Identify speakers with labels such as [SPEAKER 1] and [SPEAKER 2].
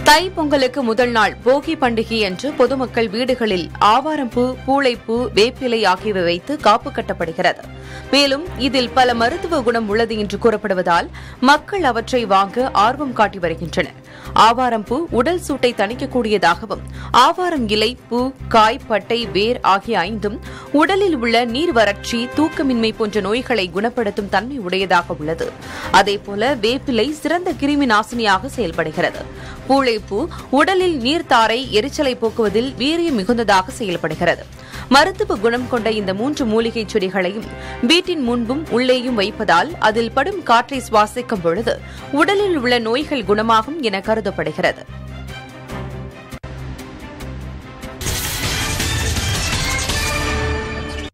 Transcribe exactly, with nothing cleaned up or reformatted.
[SPEAKER 1] தை பொங்கலுக்கு முதல் நாள் போகி பண்டிகை அன்று பொதுமக்கள் வீடுகளில் ஆவாரம்பூ, பூளைப்பூ, வேப்பிலை ஆகியவை வைத்து காப்பு கட்டப்படுகிறது. மேலும் இதில் பல மருத்துவ குணம் உள்ளது என்று கூறப்படுவதால் மக்கள் அவற்றை வாங்க ஆர்வம் காட்டி வருகின்றனர். ஆவாரம்பூ உடல் சூட்டை தணிக்கக்கூடியதாகவும், ஆவாரம் இலை, பூ, காய், பட்டை, வேர் ஆகிய ஐந்தும் உடலில் உள்ள நீர் வறட்சி, தூக்கமின்மை போன்ற நோய்களை குணப்படுத்தும் தன்மை உடையதாக உள்ளது. அதேபோல வேப்பிலை சிறந்த கிருமி நாசினியாக செயல்படுகிறது. பூளைப்பூ உடலில் நீர்த்தாரை, எரிச்சலை போக்குவதில் வீரியம் மிகுந்ததாக செயல்படுகிறது. மருத்துவ குணம் கொண்ட இந்த மூன்று மூலிகை செடிகளையும் வீட்டின் முன்பும் உள்ளேயும் வைப்பதால் அதில் படும் காற்றை சுவாசிக்கும் பொழுது உடலில் உள்ள நோய்கள் குணமாகும் என கருதப்படுகிறது.